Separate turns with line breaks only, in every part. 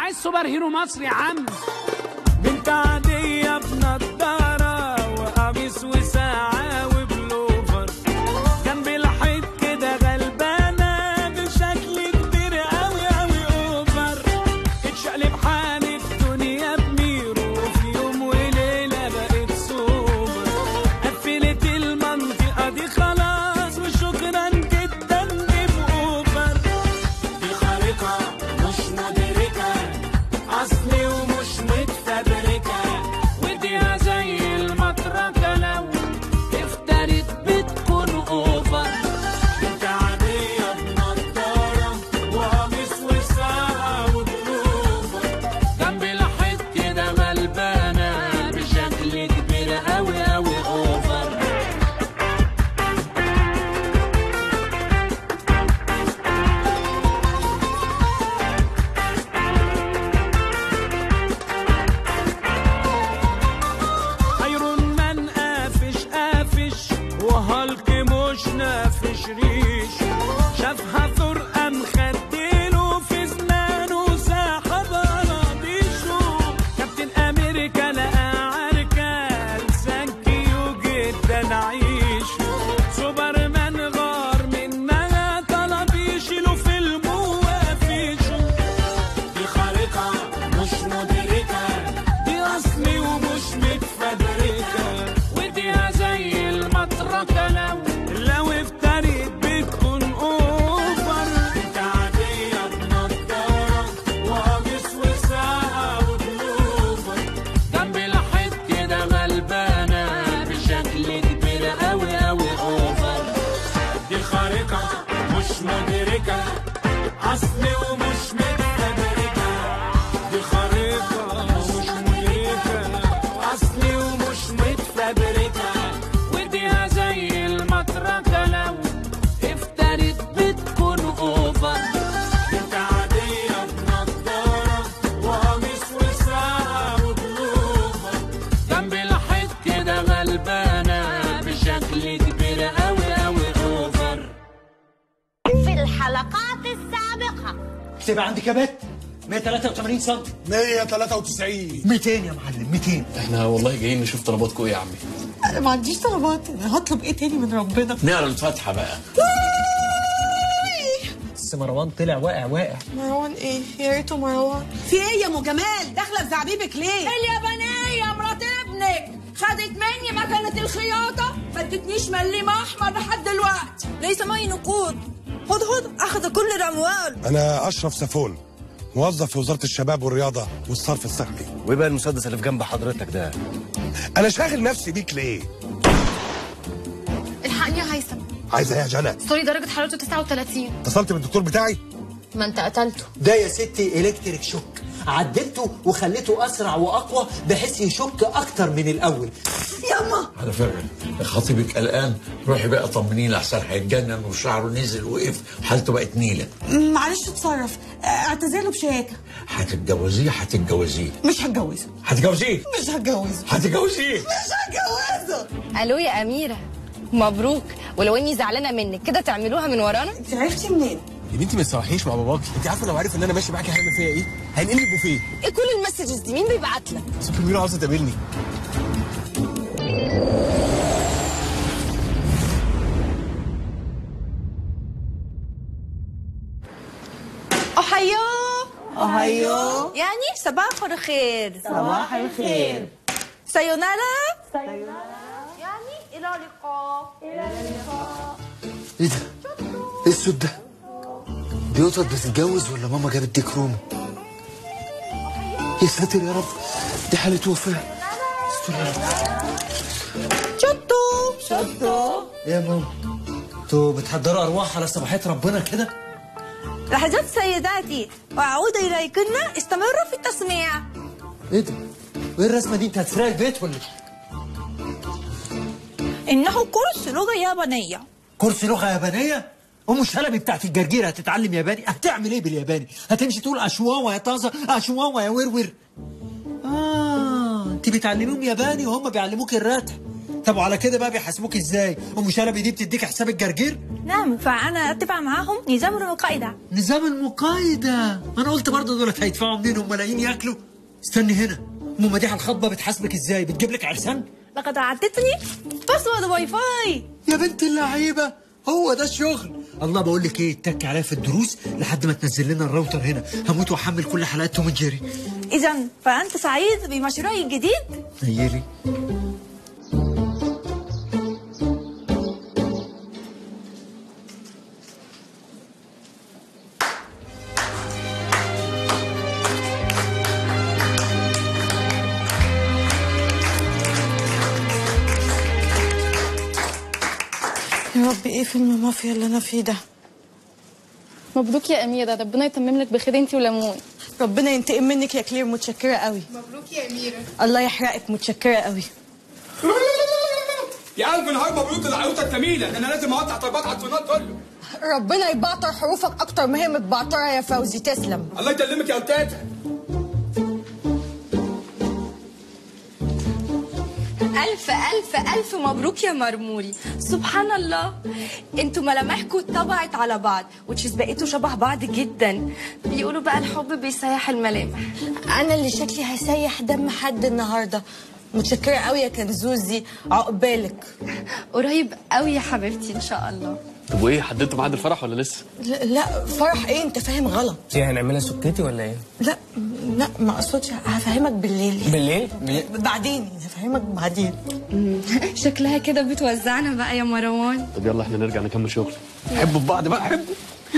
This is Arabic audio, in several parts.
عايز سوبر هيرو مصري يا عم.
بنت عادية بنضارة وقميص وساعة وبلوفر، جنب الحيط كده غلبانة بشكل كبير قوي قوي اوفر. اتشقلب حال الدنيا بميرو وفي يوم وليلة بقت سوبر. قفلت المنطقة دي خلاص وشكرا جدا جيم اوفر. دي خارقة مش مدركة، اصلي ومش متفبركة، وديها زي المطرقة لو افترت بتكون اوفر. بنت عادية بنضارة وقميص وساعة وبلوفر، جنب الحيط كده غلبانة بشكل كبير قوي قوي اوفر. ايرون مان قافش قافش وهالك مش نافش ريش، شافها ثرقة مخدله في زمانه ساحة بلاديشو. كابتن امريكا لقى عركة لسانكيو جدا عيشه. سوبرمان غار منها طلب يشيله في الموافيشو. دي خارقة مش مدركة، دي اصلي ومش متفبركة، وديها زي المطرقة لو افترت بتكون اوفر. بنت عادية بنضارة وقميص وساعة وبلوفر، جنب الحيط كده غلبانة بشكل كبير قوي قوي اوفر. دي خارقة مش مدركة، اصلي ومش متفبركة، دي خارقة مش مدركة، اصلي ومش متفبركة، وديها زي المطرقة لو افترت بتكون اوفر. بنت عادية بنضارة وقميص وساعة وبلوفر، جنب الحيط كده غلبانة بشكل كبير قوي قوي اوفر.
في الحلقات السابقة
اكتب عندك يا بت 183 سم
193
200 يا معلم 200.
احنا والله جايين نشوف طلباتكم ايه يا عمي.
انا ما عنديش طلبات، انا هطلب ايه تاني من ربنا؟
نقرا الفاتحه بقى.
بس مروان طلع واقع.
مروان ايه؟ يا ريته مروان.
في ايه يا ام جمال؟ داخله في زعبيبك ليه؟
اليابانيه مرات ابنك خدت مني مكنه الخياطه، ما ادتنيش مليم احمر لحد دلوقتي.
ليس معي نقود. هدهد اخذ كل الاموال.
انا اشرف سفون، موظف في وزارة الشباب والرياضة والصرف الصحي.
وايه بقى المسدس اللي في جنب حضرتك ده؟
انا شاغل نفسي بيك ليه؟
الحقني يا هيثم.
عايزة ايه يا جنى؟
سوري درجة حرارته 39.
اتصلت بالدكتور بتاعي؟
ما انت قتلته.
ده يا ستي الكتريك شوك، عدلته وخليته اسرع واقوى بحيث يشك اكتر من الاول.
ياما
على فكره خطيبك قلقان، روحي بقى طمنيه لحسن هيتجنن وشعره نزل وقف وحالته بقت نيله.
معلش اتصرف، اعتذر له بشياكه.
هتتجوزيه
مش هتجوزه.
هتتجوزيه
مش هتجوزه.
هتتجوزيه
مش هتجوزه.
الو يا اميره، مبروك. ولو اني زعلانه منك كده تعملوها من ورانا.
انت عرفتي منين؟
يا بنتي ما تسوحيش مع باباكي، انت عارفه لو عارف ان انا ماشي معاكي هيعمل فيا ايه؟ هينقلني البوفيه.
ايه كل المسجز دي؟ مين بيبعت لك؟
سوبر ميرو عاوزه تقابلني.
احيو
اهيو.
يعني صباح الخير.
صباح الخير.
سايونارا يعني الى اللقاء.
ايه ده؟ ايه الصوت ده؟ دي قطط بتتجوز ولا ماما جابت ديك روما؟ يا ساتر يا رب، دي حالة وفاة. استر يا رب.
شطو.
يا ماما انتوا بتحضروا ارواح على صباحية ربنا كده؟
لحظات سيداتي واعود اليكن، استمروا في التسميع.
ايه ده؟ وايه الرسمة دي؟ انت هتسرقي البيت ولا
انه كورس لغه يابانيه.
كورس لغة يابانية؟ ام شلبي بتاعت الجرجير هتتعلم ياباني؟ هتعمل ايه بالياباني؟ هتمشي تقول اشواوا يا طازه، اشواوا يا ورور. انت بتعلميهم ياباني وهم بيعلموك الرتح. طب وعلى كده بقى بيحاسبوك ازاي؟ ام شلبي دي بتديك حساب الجرجير؟
نعم، فأنا أتبع معاهم نظام المقايضة.
نظام المقايضة؟ انا قلت برضه دولت هيدفعوا منين ملايين ياكلوا؟ استني هنا، ام مديحه الخطبه بتحاسبك ازاي؟ بتجيب لك عرسان؟
لقد أعطتني باسورد واي فاي.
يا بنت اللعيبه، هو ده الشغل. الله، بقول لك ايه، اتك عليا في الدروس لحد ما تنزل لنا الراوتر هنا، هموت واحمل كل حلقات توم جيري.
إذا فأنت سعيد بمشروعي الجديد؟
نيلي.
يا رب ايه فيلم مافيا اللي انا فيه ده؟
مبروك يا اميره، ربنا يتمم لك بخير انت ولمون.
ربنا ينتقم منك يا كلير، متشكره قوي.
مبروك يا اميره.
الله يحرقك، متشكره قوي.
يا ألف نهار مبروك العيوطة الجميلة، ده أنا لازم أقطع طلبات على الفنان كله.
ربنا يبعتر حروفك اكتر ما هي متبعتره يا فوزي، تسلم.
الله يكلمك يا أستاذة.
ألف ألف ألف مبروك يا مرموري. سبحان الله، انتوا ملامحكم طبعت على بعض وتشيز بقيتوا شبه بعض جدا. بيقولوا بقى الحب بيسيح الملامح.
انا اللي شكلي هسيح دم حد النهارده. متشكره قوي يا كنزوزي، عقبالك.
قريب قوي يا حبيبتي ان شاء الله.
طب وايه، حددتوا ميعاد الفرح ولا لسه؟
لا فرح ايه، انت فاهم غلط.
ايه هنعملها سكتي ولا ايه؟
لا ما اقصدش، هفهمك بالليل.
بالليل؟
بعدين هفهمك بعدين.
شكلها كده بتوزعنا بقى يا مروان.
طب يلا احنا نرجع نكمل شغل. حبوا في بعض بقى، حبوا.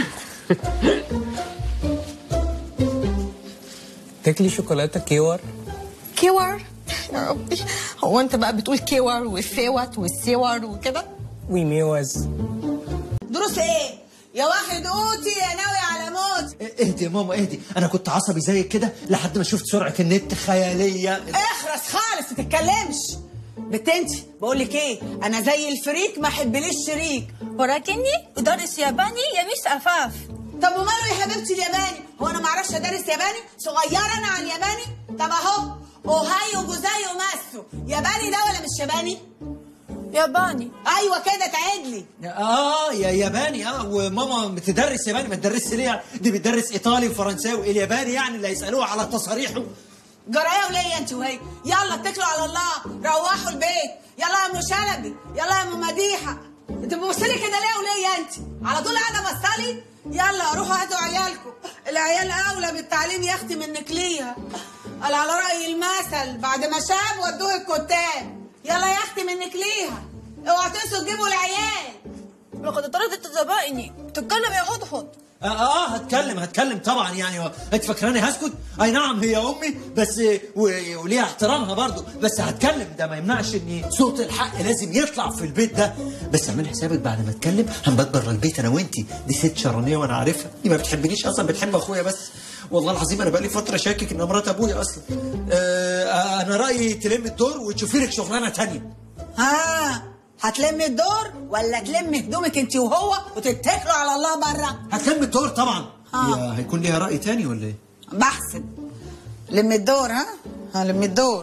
تاكلي شوكولاته كيور؟
كيور؟ يا ربي، هو انت بقى بتقول كيور والفيوت والسيور وكده؟
وميوز.
دروس ايه؟ يا واخد قوتي يا ناوي على موت.
اهدي يا ماما اهدي، انا كنت عصبي زيك كده لحد ما شفت سرعه النت خياليه.
اخرس خالص، ما تتكلمش. بنت انت، بقول لك ايه، انا زي الفريك ما احبليش شريك. ولكني ادرس ياباني يا مس عفاف. طب وماله يا حبيبتي الياباني؟ هو انا ما اعرفش ادرس ياباني؟ صغيره انا على الياباني؟ طب اهو اوهايو جوزايو ماسو، ياباني ده ولا مش ياباني؟ ياباني. ايوه كده تعدلي.
يا ياباني. وماما بتدرس ياباني، ما تدرسش ليه يعني؟ دي بتدرس ايطالي وفرنساوي، الياباني يعني اللي هيسالوها على تصاريحه.
جرايه وليا انت وهي، يلا اتكلوا على الله، روحوا البيت. يلا يا ام شلبي، يلا يا ام مديحه. انت بتبصلي كده ليه وليا انت؟ على طول قاعده بصلي. يلا روحوا هاتوا عيالكم، العيال اولى بالتعليم يا اختي منك ليها. قال على راي المثل، بعد ما شاب ودوه الكتاب. يلا يا اختي منك ليها، اوعى تنسوا تجيبوا العيال. لقد طردت زبائني. تتكلم يا هدهد.
هتكلم طبعا يعني. انت فاكراني هسكت؟ اي نعم هي امي بس وليها احترامها برضو، بس هتكلم. ده ما يمنعش ان صوت الحق لازم يطلع في البيت ده. بس اعمل حسابك بعد ما اتكلم هنبات بره البيت انا وانتي. دي ست شرانيه وانا عارفها، دي ما بتحبنيش اصلا، بتحب اخويا بس. والله العظيم انا بقالي فتره شاكك انها مرات ابويا اصلا. انا رايي تلم الدور وتشوفي لك شغلانه ثانيه.
هتلمي الدور ولا تلمي هدومك انت وهو وتتكلوا على الله بره؟
هتلم الدور طبعا. هيكون ليها راي تاني ولا ايه؟
بحسب. لمي الدور. هلمي الدور.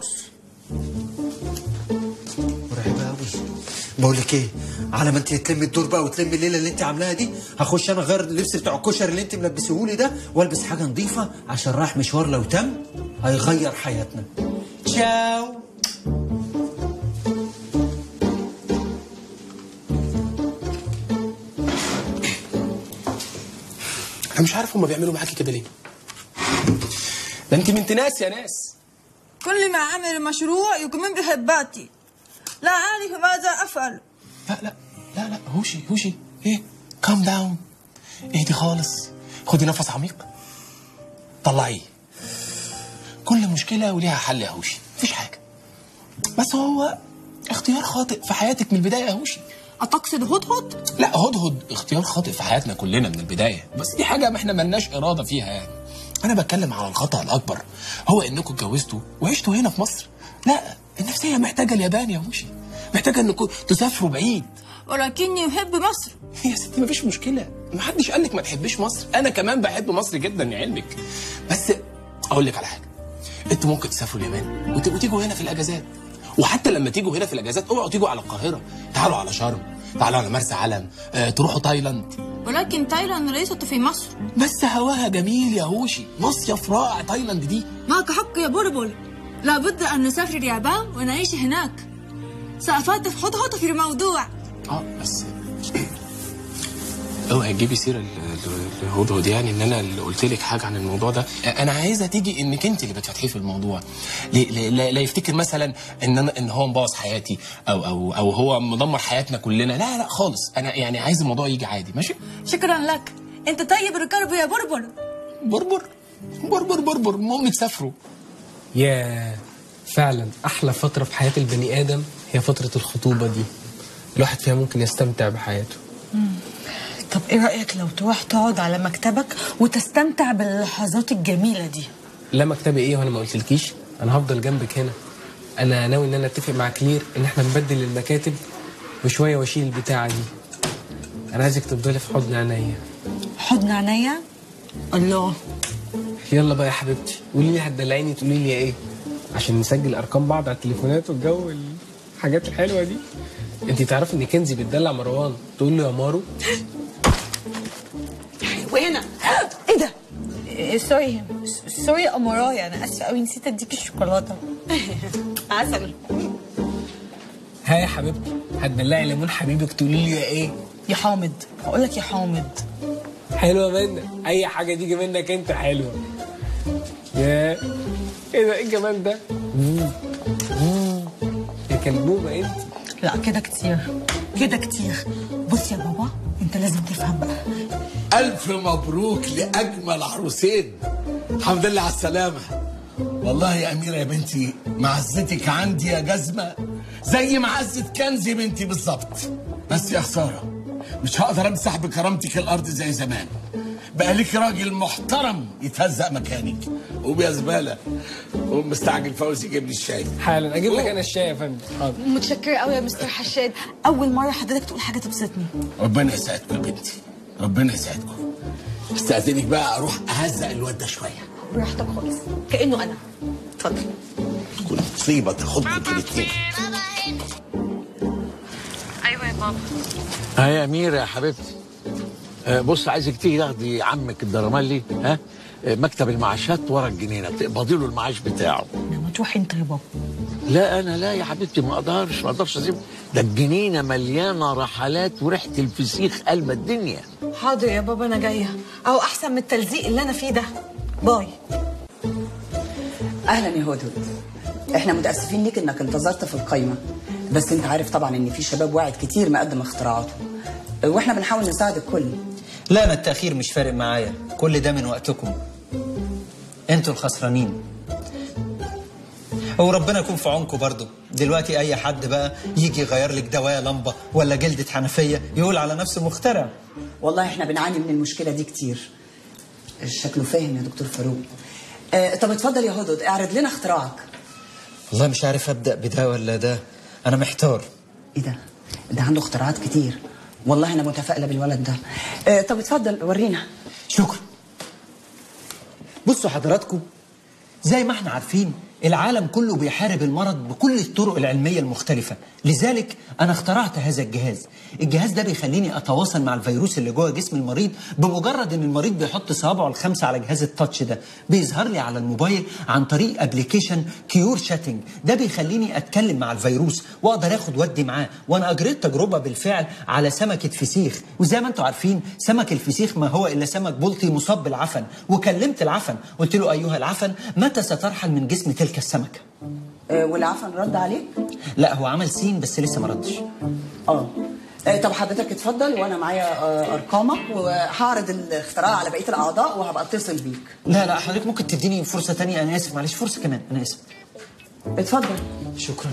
مرعبه قوي. بقول لك ايه، على ما انت تلمي الدور بقى وتلمي الليله اللي انت عاملاها دي، هخش انا غير اللبس بتاع الكشري اللي انت ملبسهولي ده والبس حاجه نظيفه عشان رايح مشوار لو تم هيغير حياتنا. تشاو.
انا مش عارف هما بيعملوا معاكي كده ليه. ده انت بنت ناس يا ناس.
كل ما عمل مشروع يكون بحباتي، لا أعرف ماذا أفعل.
لا هوشي ايه، كام داون، اهدي خالص، خدي نفس عميق، طلعيه. كل مشكلة وليها حل يا هوشي، مفيش حاجة. بس هو اختيار خاطئ في حياتك من البداية يا هوشي.
أتقصد هدهد؟
لا، هدهد اختيار خاطئ في حياتنا كلنا من البداية، بس دي حاجة ما احنا ملناش إرادة فيها يعني. أنا بتكلم على الخطأ الأكبر، هو إنكم اتجوزتوا وعشتوا هنا في مصر. لا، النفسية محتاجة اليابان يا هوشي، محتاجة إنكم تسافروا بعيد.
ولكني أحب مصر.
يا ستي مفيش مشكلة، محدش قالك ما تحبيش مصر، أنا كمان بحب مصر جدا لعلمك. بس أقول لك على حاجة، أنتوا ممكن تسافروا اليابان وتيجوا هنا في الأجازات، وحتى لما تيجوا هنا في الاجازات اوعوا تيجوا على القاهره، تعالوا على شرم، تعالوا على مرسى علم، تروحوا تايلاند.
ولكن تايلاند ليست في مصر.
بس هواها جميل يا هوشي، مصيف رائع تايلاند دي.
معك حق يا بلبل، لابد ان نسافر اليابان ونعيش هناك. سأفاتح حطحط في الموضوع.
بس اوعي تجيبي سيره الهدهد، يعني ان انا اللي قلت لك حاجه عن الموضوع ده. انا عايزه تيجي انك انت اللي بتفتحيه في الموضوع. لا يفتكر مثلا ان هو مبوظ حياتي او هو مدمر حياتنا كلنا. لا لا خالص، انا يعني عايز الموضوع يجي عادي. ماشي؟
شكرا لك، انت طيب القلب يا بربر.
بربر المهم تسافروا.
يا فعلا احلى فتره في حياه البني ادم هي فتره الخطوبه دي، الواحد فيها ممكن يستمتع بحياته.
طب ايه رأيك لو تروح تقعد على مكتبك وتستمتع باللحظات الجميلة دي؟
لا مكتبي ايه وانا ما قلتلكيش؟ انا هفضل جنبك هنا. انا ناوي ان انا اتفق مع كلير ان احنا نبدل المكاتب وشويه واشيل البتاعه دي. انا عايزك تفضلي في حضن عينيا.
حضن عينيا؟ الله.
يلا بقى يا حبيبتي، قولي لي هتدلعيني تقولي لي ايه؟ عشان نسجل ارقام بعض على التليفونات والجو الحاجات الحلوه دي. انت تعرفي ان كنزي بتدلع مروان تقول له يا مارو؟
وهنا ايه ده؟ سوري يا امرايا، انا اسفه قوي نسيت اديك الشوكولاته. عسل.
ها يا حبيبتي، هتدلعي ليمون حبيبك تقولي لي يا ايه؟
يا حامد. هقول لك يا حامد.
حلوه منك، اي حاجه تيجي منك انت حلوه. يا ايه ده؟ ايه الجمال ده؟ يا كلبوبه انت.
لا كده كتير، كده كتير. بص يا بابا، انت لازم تفهم بقى.
ألف مبروك لأجمل عروسين. الحمد لله على السلامة. والله يا أميرة يا بنتي، معزتك عندي يا جزمة زي معزة كنزي بنتي بالظبط. بس يا خسارة، مش هقدر أمسح بكرامتك الأرض زي زمان. بقى ليك راجل محترم يتهزق مكانك. قوم يا زبالة، قوم مستعجل فوزي يجيب لي الشاي.
حالا اجيب لك انا الشاي يا فندم. حاضر.
متشكرة قوي يا مستر حشاد، أول مرة حضرتك تقول حاجة تبسطني.
ربنا يسعدكم يا بنتي، ربنا يسعدكم. استأذنك بقى أروح أهزق الواد ده شوية.
براحتك خالص، كأنه أنا. اتفضل.
كل مصيبة تاخدكم انتوا الاتنين.
ايوه يا بابا.
يا أميرة يا حبيبتي، بص عايزك تيجي تاخدي عمك الدرمالي مكتب المعاشات ورا الجنينة، تقبضي له المعاش بتاعه.
ما تروح أنت يا بابا.
لا أنا لا يا حبيبتي، ما أقدرش أسيب ده. الجنينة مليانة رحلات وريحة الفسيخ قلب الدنيا.
حاضر يا بابا أنا جاية، أو أحسن من التلزيق اللي أنا فيه ده. باي.
اهلا يا هدهد، احنا متاسفين ليك انك انتظرت في القايمه، بس انت عارف طبعا ان في شباب واعد كتير مقدم اختراعاته، واحنا بنحاول نساعد الكل.
لا انا التاخير مش فارق معايا، كل ده من وقتكم، انتوا الخسرانين. وربنا يكون في عونكم برضه. دلوقتي اي حد بقى يجي يغير لك دوايه لمبه ولا جلده حنفيه يقول على نفسه مخترع.
والله احنا بنعاني من المشكله دي كتير. شكله فاهم يا دكتور فاروق. طب اتفضل يا هدهد، اعرض لنا اختراعك.
والله مش عارف ابدا بده ولا ده، انا محتار.
ايه ده عنده اختراعات كتير، والله انا متفائله بالولد ده. طب اتفضل ورينا.
شكرا. بصوا حضراتكم، زي ما احنا عارفين العالم كله بيحارب المرض بكل الطرق العلمية المختلفة، لذلك أنا اخترعت هذا الجهاز. الجهاز ده بيخليني أتواصل مع الفيروس اللي جوه جسم المريض بمجرد إن المريض بيحط صوابعه الخمسة على جهاز التاتش ده، بيظهر لي على الموبايل عن طريق ابلكيشن كيور شاتنج. ده بيخليني أتكلم مع الفيروس وأقدر آخد ودي معاه. وأنا أجريت تجربة بالفعل على سمكة فسيخ، وزي ما أنتم عارفين سمك الفسيخ ما هو إلا سمك بلطي مصاب بالعفن. وكلمت العفن قلت له أيها العفن متى سترحل من جسم تلك السمكة؟
والعفن رد عليك؟
لا هو عمل سين بس لسه ما ردش.
طب حضرتك اتفضل، وانا معايا ارقامك وهعرض الاختراع على بقيه الاعضاء وهبقى اتصل بيك.
لا حضرتك ممكن تديني فرصه ثانيه، انا اسف معلش، فرصه كمان، انا اسف.
اتفضل.
شكرا.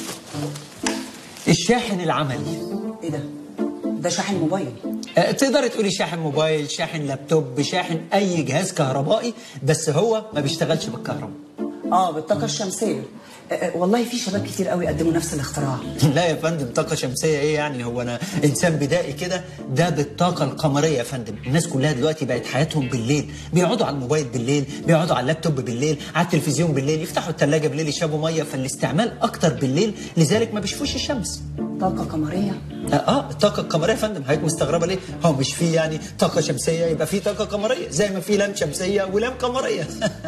الشاحن العملي.
ايه ده شاحن موبايل؟
تقدر تقولي شاحن موبايل، شاحن لابتوب، شاحن اي جهاز كهربائي، بس هو ما بيشتغلش بالكهرباء.
بالطاقه الشمسيه. والله في شباب كتير قوي قدموا نفس الاختراع.
لا يا فندم، طاقه شمسيه ايه يعني؟ هو انا انسان بدائي كده؟ ده بالطاقه القمريه يا فندم. الناس كلها دلوقتي بقت حياتهم بالليل، بيقعدوا على الموبايل بالليل، بيقعدوا على اللابتوب بالليل، على التلفزيون بالليل، يفتحوا الثلاجه بالليل يشربوا ميه، فالاستعمال اكتر بالليل، لذلك ما بيشوفوش الشمس.
طاقه قمريه؟
الطاقه القمريه يا فندم. حضرتك مستغربه ليه؟ هو مش في يعني طاقه شمسيه يبقى في طاقه قمريه، زي ما في لام شمسيه ولام قمريه.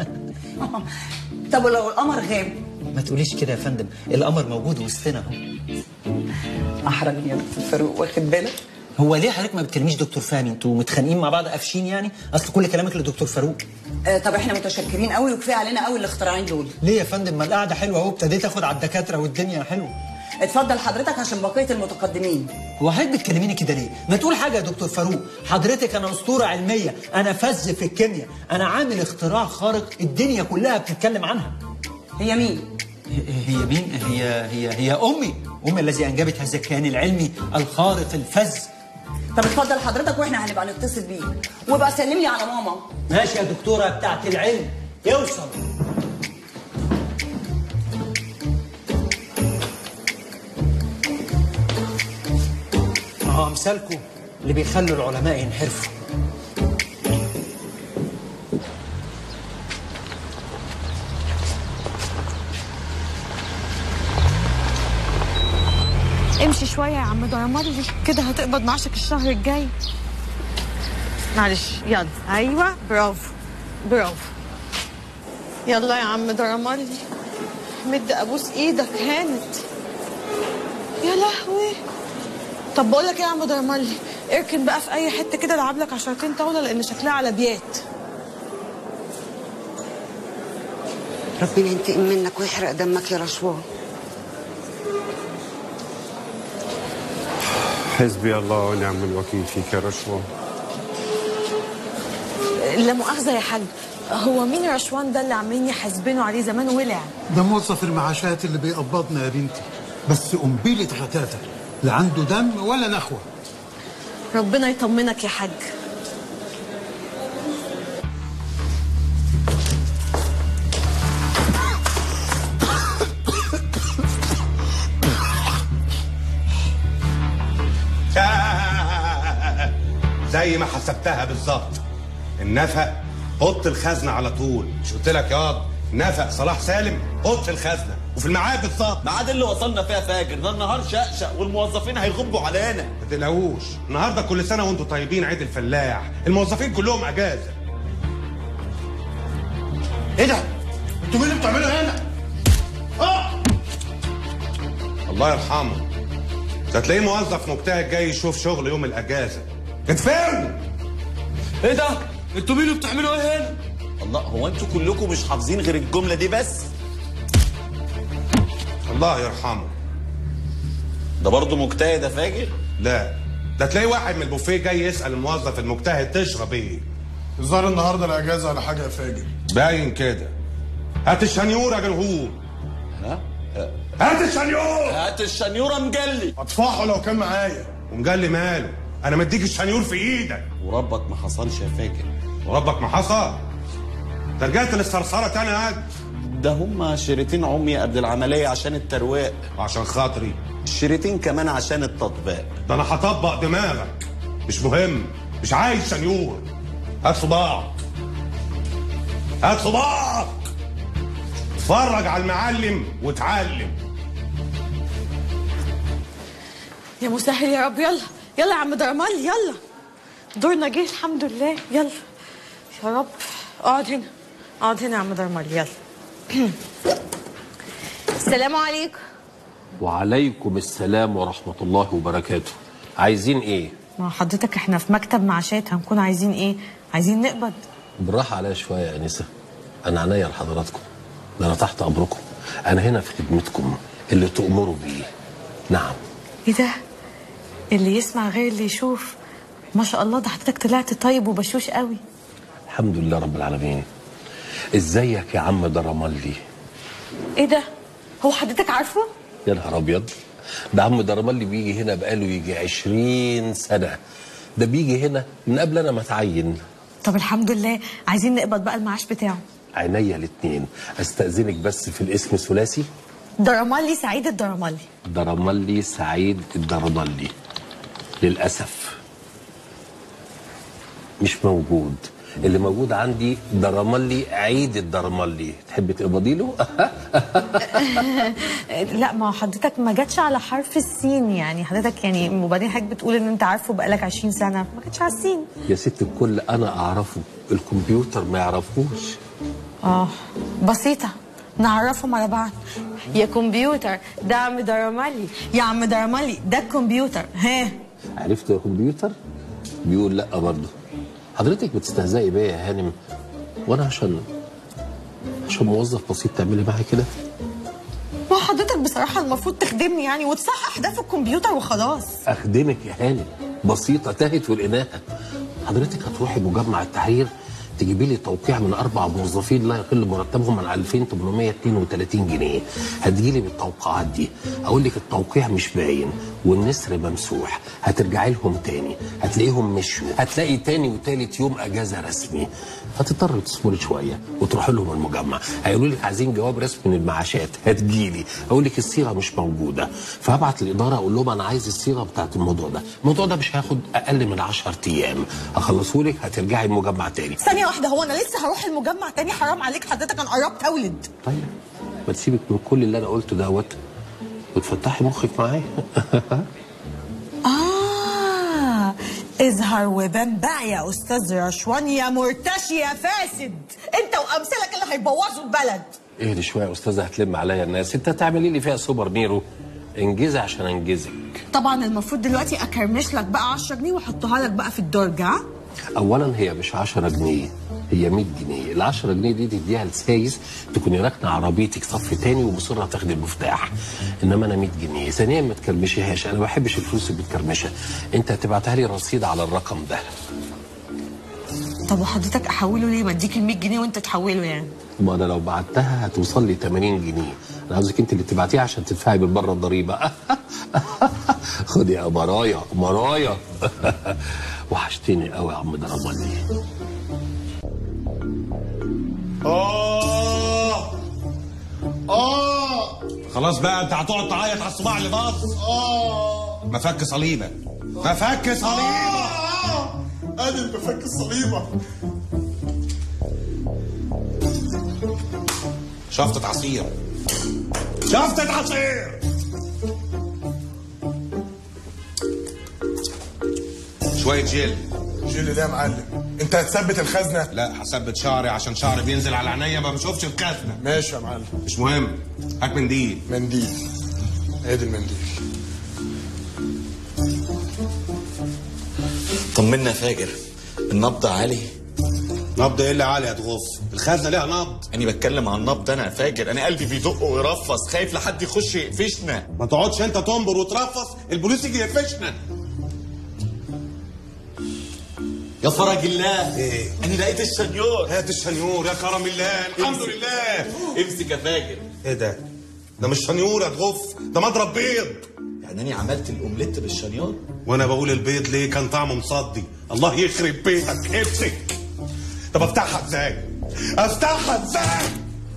طب ولو القمر غاب؟
ما تقوليش كده يا فندم، القمر موجود وسطنا اهو.
احرجني يا دكتور فاروق، واخد بالك؟
هو ليه حضرتك ما بتكلميش دكتور فهمي؟ انتوا متخانقين مع بعض قافشين يعني؟ اصل كل كلامك لدكتور فاروق.
طب احنا متشكرين قوي، وكفايه علينا قوي الاختراعين دول.
ليه يا فندم؟ ما القعده حلوه اهو، ابتديت اخد على الدكاتره والدنيا حلوه.
اتفضل حضرتك عشان بقيه المتقدمين.
هو حضرتك بتكلميني كده ليه؟ ما تقول حاجه يا دكتور فاروق. حضرتك انا اسطوره علميه، انا فذ في الكيمياء، انا عامل اختراع خارق الدنيا كلها بتتكلم عنها.
هي مين؟
هي مين؟ هي امي الذي انجبت هذا الكيان العلمي الخارق الفذ.
طب اتفضل حضرتك واحنا هنبقى نتصل بيك، وابقى سلم لي على ماما.
ماشي يا دكتوره بتاعت العلم، يوصل. امثالكم اللي بيخلوا العلماء ينحرفوا.
امشي شويه يا عم درمالي، كده هتقبض معاشك الشهر الجاي. معلش يلا، ايوه برافو برافو. يلا يا عم درمالي، مد ابوس ايدك، هانت يا لهوي. طب بقول لك ايه يا عم درمالي، اركن بقى في اي حته كده، العب لك عشرتين طاوله لان شكلها على بيات.
ربنا ينتقم منك ويحرق دمك يا رشوان.
حسبي الله ونعم الوكيل فيك يا رشوان.
لا مؤاخذه يا حاج، هو مين رشوان ده اللي عاملين يحاسبينه عليه زمان ولع؟
ده موظف المعاشات اللي بيقبضنا يا بنتي، بس قنبله غتاتة، لا عنده دم ولا نخوه.
ربنا يطمنك يا حاج.
زي ما حسبتها بالظبط. النفق حط الخزنه على طول، مش قلت لك ياض نفق صلاح سالم حط الخزنه، وفي الميعاد بالظبط.
ميعاد اللي وصلنا فيها فاجر، ده النهار شقشق والموظفين هيغبوا علينا.
ما تقلقوش، النهارده كل سنه وانتم طيبين عيد الفلاح، الموظفين كلهم اجازه.
ايه ده؟ انتوا مين اللي بتعملوا هنا؟
الله يرحمه، ده تلاقيه موظف مجتهد جاي يشوف شغل يوم الاجازه. اتفهموا.
ايه ده؟ انتوا مين اللي بتعملوا ايه هنا؟ الله، هو انتوا كلكم مش حافظين غير الجمله دي بس؟
الله يرحمه.
ده برضه مجتهد يا فاجر؟
لا، ده تلاقي واحد من البوفيه جاي يسال الموظف المجتهد تشرب ايه؟
الظاهر النهارده الاجازه ولا حاجه يا فاجر.
باين كده. هات الشنيور يا جنهور.
ها؟
هات الشنيور.
هات الشنيوره مجلي.
اطفحه لو كان معايا.
ومجلي ماله؟ انا مديك الشنيور في ايدك.
وربك ما حصلش يا فاجر.
وربك ما حصل؟ ده رجعت للصرصره تاني يا قد.
ده هما شريطين عمي قبل العمليه عشان الترويق.
عشان خاطري.
الشريطين كمان عشان التطبيق.
ده انا هطبق دماغك. مش مهم، مش عايز شنيور. هات صباعك. هات صباعك. اتفرج على المعلم واتعلم.
يا مسهل يا رب. يلا يلا يا عم درمال، يلا دورنا جه الحمد لله. يلا يا رب. اقعد هنا، اقعد هنا يا عم درمال. يلا. السلام عليكم.
وعليكم السلام ورحمة الله وبركاته. عايزين ايه؟
ما حضرتك احنا في مكتب معاشات، هنكون عايزين ايه؟ عايزين نقبض.
بالراحة عليا شوية يا أنسة، أنا عينيا لحضراتكم، ده أنا تحت أمركم، أنا هنا في خدمتكم اللي تؤمروا بيه. نعم.
ايه ده؟ اللي يسمع غير اللي يشوف. ما شاء الله، ده حضرتك طلعت طيب وبشوش قوي.
الحمد لله رب العالمين. ازيك يا عم درمالي؟
ايه ده؟ هو حضرتك عارفه؟
يا نهار ابيض، ده عم درمالي بيجي هنا بقاله يجي 20 سنة، ده بيجي هنا من قبل انا ما اتعين.
طب الحمد لله. عايزين نقبض بقى المعاش بتاعه.
عينيا الاتنين. استأذنك بس في الاسم الثلاثي.
درملي سعيد الدرملي.
درملي سعيد الدرملي. للأسف مش موجود. اللي موجود عندي درملي عيد الدرملي. تحبي تقبضي له؟
لا ما حضرتك ما جاتش على حرف السين يعني حضرتك يعني، وبعدين حضرتك بتقول ان انت عارفه بقالك 20 سنه، ما جاتش على السين.
يا ست الكل انا اعرفه، الكمبيوتر ما يعرفوش.
بسيطه نعرفهم على بعض. يا كمبيوتر ده عم درملي، يا عم درملي ده الكمبيوتر. ها
عرفت يا كمبيوتر؟ بيقول لا برضه. حضرتك بتستهزئي بيا يا هانم، وانا عشان موظف بسيط تعملي معايا كده؟
ما حضرتك بصراحه المفروض تخدمني يعني وتصحح ده في الكمبيوتر وخلاص.
اخدمك يا هانم؟ بسيطه تاهت والاناثه. حضرتك هتروحي مجمع التحرير تجيبي لي توقيع من 4 موظفين لا يقل مرتبهم عن 2832 جنيه. هتجيلي بالتوقيعات دي، اقول لك التوقيع مش باين والنسر ممسوح، هترجعي لهم تاني هتلاقيهم مشوا، هتلاقي تاني وتالت يوم اجازه رسمي. هتضطري تصبري شويه وتروحي لهم المجمع، هيقولوا لك عايزين جواب رسمي من المعاشات، هتجيلي اقول لك الصيغه مش موجوده، فهبعت الاداره اقول لهم انا عايز الصيغه بتاعت الموضوع ده. الموضوع ده مش هياخد اقل من 10 ايام، هخلصه لك هترجعي المجمع تاني.
ثانيه واحده، هو انا لسه هروح المجمع تاني؟ حرام عليك حضرتك، انا قربت اولد.
طيب ما تسيبك من كل اللي انا قلته دوت وتفتحي مخك معايا.
اظهر وبان بقى يا استاذ رشوان يا مرتشي يا فاسد، انت وامثالك اللي هيبوظوا البلد.
اهدي شويه يا استاذه، هتلم عليا الناس. انت هتعملي لي فيها سوبر نيرو؟ انجزي عشان انجزك.
طبعا المفروض دلوقتي اكرمش لك بقى 10 جنيه واحطها لك بقى في الدرج.
اولا هي مش 10 جنيه، هي 100 جنيه. ال 10 جنيه دي تديها لسايس تكوني راكنه عربيتك صف تاني ومصره تاخدي المفتاح، انما انا 100 جنيه. ثانيا ما تكرمشيهاش، انا ما بحبش الفلوس اللي بتكرمشها. انت هتبعتها لي رصيد على الرقم ده.
طب وحضرتك احوله ليه؟ ما اديك ال 100 جنيه وانت تحوله يعني؟
ما انا لو بعتها هتوصل لي 80 جنيه، انا عاوزك انت اللي تبعتيها عشان تدفعي بالبره الضريبه. خدي يا مرايا مرايا. وحشتني قوي يا عم درملي.
خلاص بقى انت هتقعد تعيط على الصباع اللي باظ. مفك صليبه، مفك صليبه.
ادي المفك الصليبه.
شفطة عصير، شفطة عصير. شوية جيل.
جيل ده يا معلم؟ انت هتثبت الخزنه؟
لا هثبت شعري عشان شعري بينزل على عينيا ما بشوفش الخزنه.
ماشي يا معلم.
مش مهم، هات منديل.
منديل، ادي المنديل.
طمنا يا فاجر، النبض عالي؟
نبض ايه اللي عالي يا تغف؟ الخزنه ليها نبض.
انا بتكلم عن النبض انا يا فاجر، انا قلبي بيدق ويرفص، خايف لحد يخش يقفشنا.
ما تقعدش انت تنبر وترفص، البوليس يجي يقفشنا.
يا فرج الله،
ايه؟
انا لقيت الشنيور.
هات الشنيور يا كرم الله. الحمد لله.
امسك يا فاجر.
ايه ده؟ ده مش شنيور يا تغف، ده مضرب بيض.
يعني انا عملت الاومليت بالشنيور؟
وانا بقول البيض ليه؟ كان طعمه مصدي. الله يخرب بيتك، امسك. طب افتحها ازاي؟ افتحها ازاي؟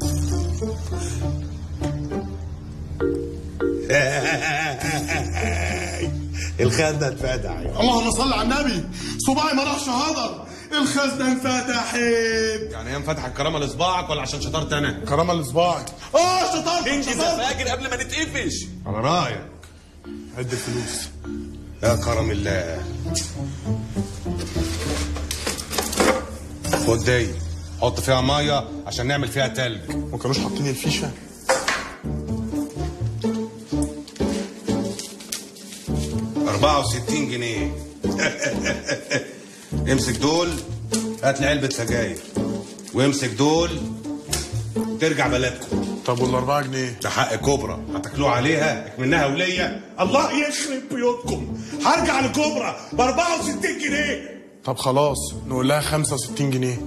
الخزنه اتفتحت.
اللهم صل على النبي، صباعي ما راحش هدر، الخزنه انفتحت.
يعني هي انفتحت كرامه لصباعك ولا عشان شطرت انا؟
كرامه لصباعي. شطرت.
انجز يا فاجر قبل ما نتقفش.
على رايك.
عد الفلوس
يا كرم الله. خد دي، حط فيها ميه عشان نعمل فيها تلج.
ما كانوش حاطين الفيشه؟
$64 جنيه. امسك دول، هات لي علبة سجاير، وامسك دول ترجع بلدكم.
طب وال4 جنيه؟
ده حق كوبرا، هتاكلوه عليها منها وليا. الله يخرب بيوتكم، هرجع لكوبرا ب64 جنيه.
طب خلاص نقول لها 65 جنيه.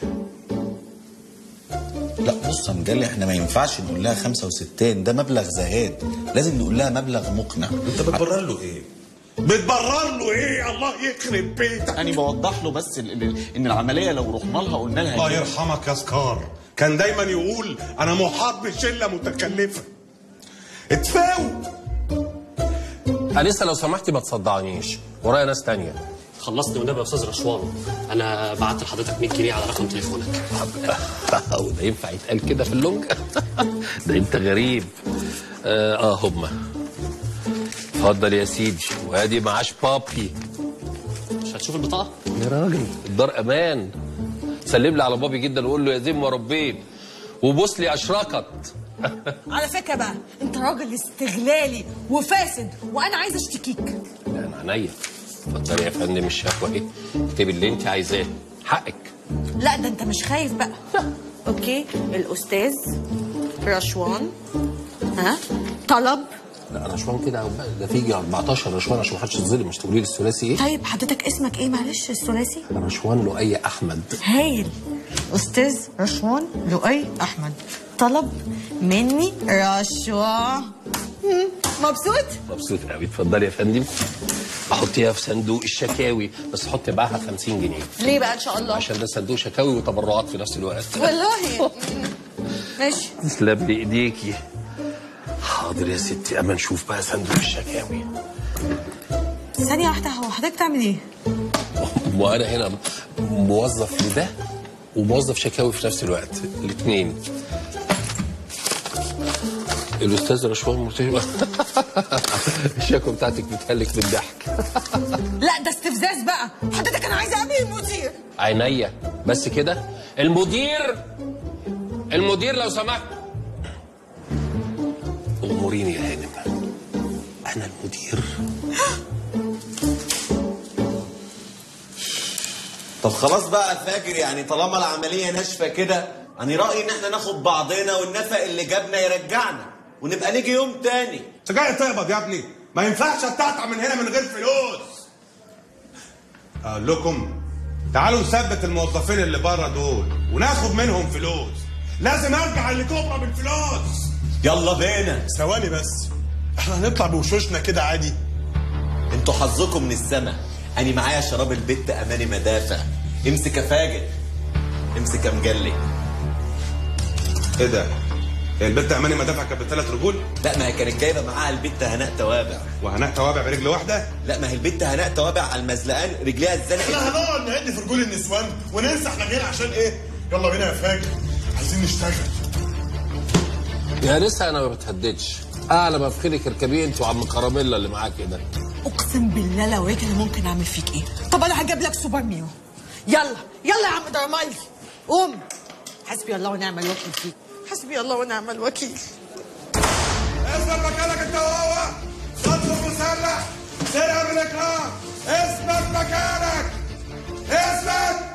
لا بص يا مجلي، احنا ما ينفعش نقول لها 65، ده مبلغ زهاد، لازم نقول لها مبلغ مقنع.
انت بتبرر له ايه؟ بتبرر له ايه؟ الله يخرب بيتك.
انا بوضح له بس ان العمليه لو رحنا لها قلنا لها
الله يرحمك يا سكار، كان دايما يقول انا محاط بشله متكلفه. اتفاوض.
أنسة لو سمحتي ما تصدعنيش، ورايا ناس تانية.
خلصني والنبي يا استاذ رشوان، انا بعت لحضرتك 100 جنيه على رقم تليفونك.
وده ينفع يتقال كده في اللونج؟ ده انت غريب. هما اتفضل يا سيدي، وادي معاش بابي.
مش هتشوف البطاقه
يا راجل؟ الدار امان. سلم لي على بابي جدا وقول له يا زين وربين وبوس لي اشركت.
على فكره بقى انت راجل استغلالي وفاسد وانا عايزه اشتكيك.
لا انا عينيا. اتفضلي يا فندم الشكوى اهي، اكتبي اللي انت عايزاه، حقك.
لا ده انت مش خايف بقى. اوكي، الاستاذ رشوان طلب.
لا رشوان كده ده فيجي 14 رشوان عشان ما حدش يتظلم. مش تقولي لي الثلاثي ايه؟
طيب حضرتك اسمك ايه معلش الثلاثي؟
رشوان لؤي احمد.
هايل. استاذ رشوان لؤي احمد طلب مني رشوه. مبسوط؟
مبسوط قوي. اتفضلي يا فندم، احطيها في صندوق الشكاوي، بس حطي معاها 50 جنيه.
ليه بقى ان شاء الله؟
عشان ده صندوق شكاوي وتبرعات في نفس الوقت.
والله ماشي.
تسلم لي ايديكي. حاضر يا ستي، اما نشوف بقى صندوق الشكاوي.
ثانية واحدة، هو حضرتك تعمل ايه؟
وانا هنا موظف لده وموظف شكاوي في نفس الوقت، الاثنين. الاستاذ رشوان مرتضى. الشكوى بتاعتك بتهلك بالضحك.
لا ده استفزاز بقى. حضرتك انا عايزه اقابل المدير.
عينيا بس كده. المدير لو سمحت. اموريني يا هانم، انا المدير.
طب خلاص بقى يا فاجر، يعني طالما العمليه ناشفه كده، انا رايي ان احنا ناخد بعضنا والنفق اللي جابنا يرجعنا ونبقى نيجي يوم تاني.
انت جاي تقبض يا ابني، ما ينفعش اتقطع من هنا من غير فلوس. اقول لكم تعالوا نثبت الموظفين اللي بره دول وناخد منهم فلوس. لازم ارجع اللي كبره بالفلوس.
يلا بينا.
ثواني بس، احنا هنطلع بوشوشنا كده عادي؟
انتوا حظكم من السما. انا معايا شراب البت اماني مدافع. امسك يا فاجر، امسك يا مجلي.
ايه ده؟ هي البت اماني مدافع كانت ب3 رجول؟
لا، ما هي كانت جايبه معاها البت هناء توابع.
وهناء توابع برجل واحده؟
لا، ما هي البت هناء توابع على المزلقان رجليها اتزنقت.
احنا هنقعد نعد في رجول النسوان وننسى احنا جايين عشان ايه؟ يلا بينا يا فاجر، عايزين نشتغل.
يا لسه انا ما بتهددش. اعلى ما في خيرك اركبيه انت وعم كراميلا اللي معاك كده.
اقسم بالله لو رجل ممكن اعمل فيك ايه. طب انا هجيب لك سوبر ميو. يلا يلا يا عم درمالي قوم. حسبي الله ونعم الوكيل فيك. حسبي الله ونعم الوكيل.
اثبت مكانك انت وهو. اطلب مسلح. سرقه بالاكراه. اثبت مكانك. اثبت.